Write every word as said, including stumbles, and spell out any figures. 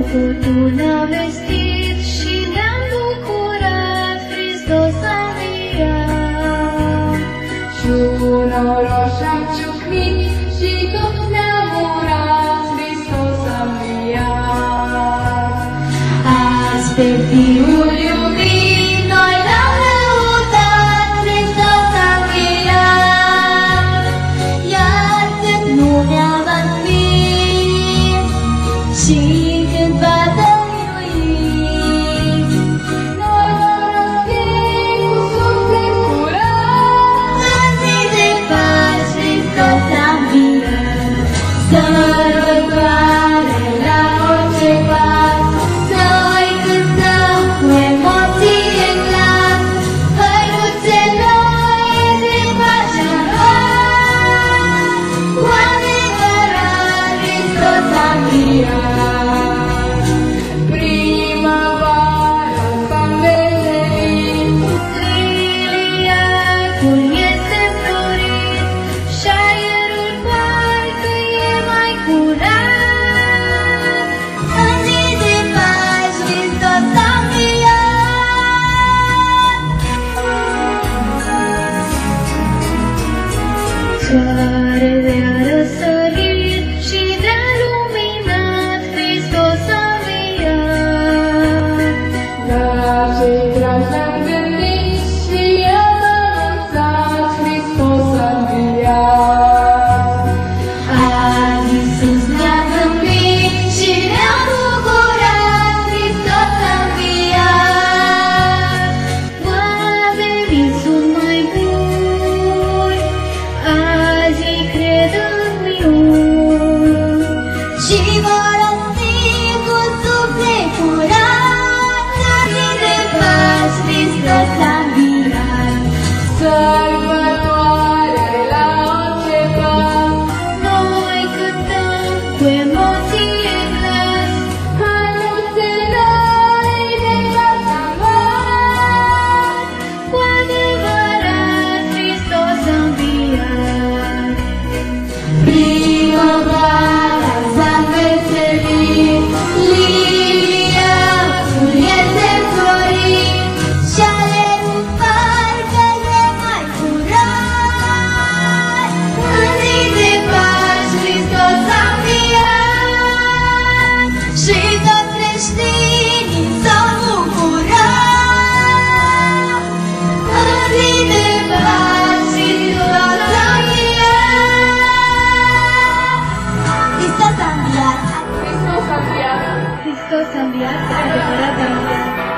furtuna vestit și ne-am bucurat, Hristos a înviat. Și un oroș am ciucnit și toți ne-am urat, Hristos a înviat. Azi pe Fiul iubit noi l-am lăudat, Hristos a înviat. Iar când lumea va fi și când va dăinui, Noi vom răspi cu suflet curat. în zi de Paști Hristos a înviat. Sărbătoare la orice pas, noi cântăm cu emoție în glas, hăinuțe noi de Paști am luat, cu adevărat Hristos a înviat. Primăvara s-a înveselit, Liliacul este florit și aerul parcă e mai curat. În zi de Paști Hristos a înviat. Soarele a răsărit și ne-a luminat, Hristos a înviat. la cei dragi ne-am gândit și i-am anunțat, Hristos a înviat. Azi Iisus ne-a zâmbit și ne-a bucurat, Hristos a înviat. Oamenii sunt mai buni, azi îi cred în minuni și vor răspi cu suflet curat. În zi de Paști Hristos a înviat. Sărbătoare la orice pas, Noi cântăm cu emoție în glas, hăinuțe noi de Paști am luat. cu adevărat Hristos a înviat. Primăvara s-a înveselit, liliacul este înflorit și aerul parcă e mai curat. În zi de Paști Hristos a înviat și toți creștinii s-au bucurat. În zi de Paști Hristos a înviat. Hristos a înviat. Hristos a înviat. Hristos a înviat, adevărat a înviat.